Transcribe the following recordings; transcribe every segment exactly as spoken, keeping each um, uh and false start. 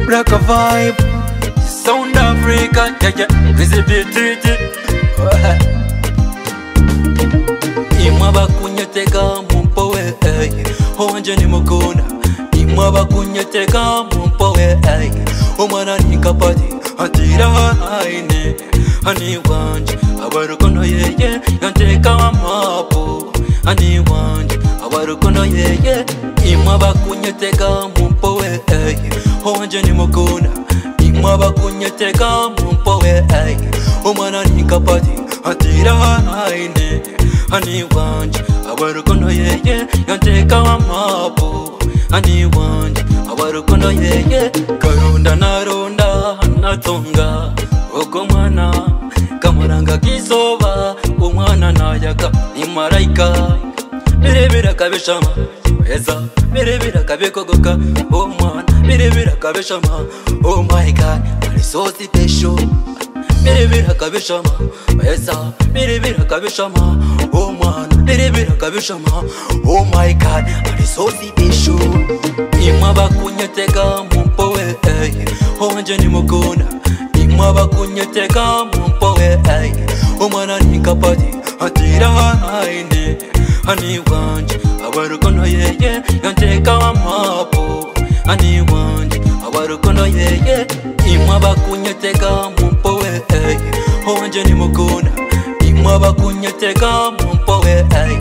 Rock a vibe, Sound Africa, yeah yeah, visit it. Imwa bakunyetega mumpowe, honje ni mukuna. Imwa bakunyetega mumpowe, omwana nikapati, atira haine, hani wanje, abarukono yeye, yanteka amapo, hani wanje, abarukono yeye. Imwa bakunyetega mumpowe, honje ni mukuna. Imwa bakunyetega mumpowe, omwana nikapati, atira haine, hani wanje, abarukono yeye, yanteka amapo, hani wanje, abarukono yeye. Karunda naronda natonga oko mwana kamuranga kisoba, umwana nayaga ni maraika. Birebera kabeshama eza, birebera kabekogoka omwana, birebera kabeshama. Oh my God, I'm so special. Birebera kabeshama eza, birebera kabeshama omwana, birebera kabeshama. Oh my God, I'm so special. Imwa bakunyetega mumpowe, honje ni mukuna. Imwa bakunyetega mumpowe, omwana nikapati, atira haine, hani wanje, abarukono yeye, yanteka amapo, hani wanje, abarukono yeye. Imwa bakunyetega mumpowe, honje ni mukuna. Imwa bakunyetega mumpowe,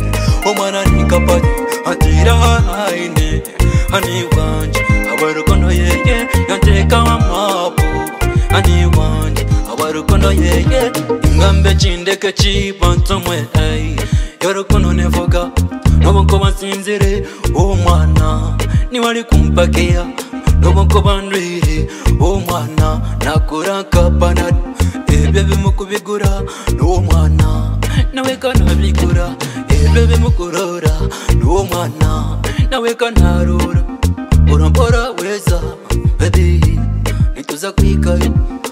omwana nikapati, atira haine, hani wanje, abarukono yeye, yanteka amapo, hani wanje, abarukono yeye. Ingambe chindeke chibantomwe, yorukono nevoga nobonko basinzire. Omwana niwali kumpakia nobonko bandwire. Omwana nakura kapanad ebyo bimukubigura. N'omwana nawe kanabigura ebyo bimukurora. N'omwana nawe kanarura mpora weza baby, nituza kwikayo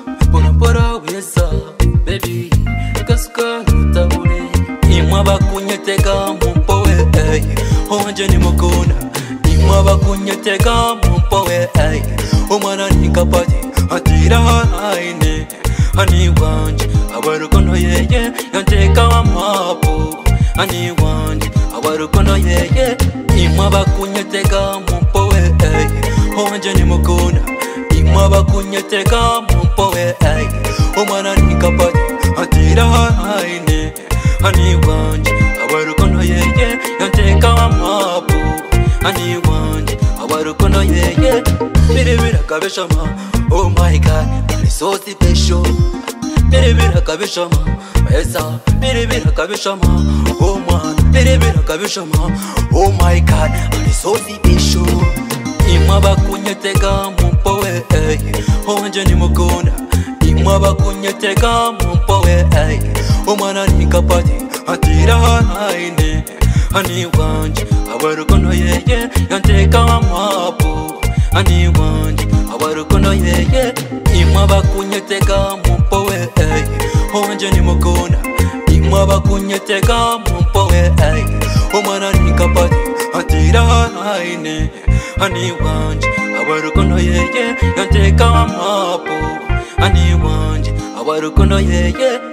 mpora weza baby, kasuka utabure. Imwa bakunyetega mumpowe, honje ni mukuna. Imwa bakunyetega mumpowe, omwana nikapati, atira haine, hani wanje, abarukono yeye, yanteka amapo, hani wanje, abarukono yeye. Imwa bakunyetega mumpowe, honje ni mukuna. Imwa bakunyetega mumpowe, omwana nikapati, atira haine, hani wanje, abarukono yeye, yanteka amapo, hani wanje, abarukono yeye. Birebera kabeshama, oh my God, I'm so special. Birebera kabeshama eza, birebera kabeshama omwana, birebera kabeshama. Oh my God, I'm so special. Imwa bakunyetega mumpowe, honje ni mukuna. Imwa bakunyetega mumpowe, omwana nikapati, atira haine, hani wanje, abarukono yeye, yanteka amapo, hani wanje, abarukono yeye. Imwa bakunyetega mumpowe, honje ni mukuna. Imwa bakunyetega mumpowe, omwana nikapati, atira haine, hani wanje, abarukono yeye, yanteka amapo, hani wanje, abarukono yeye.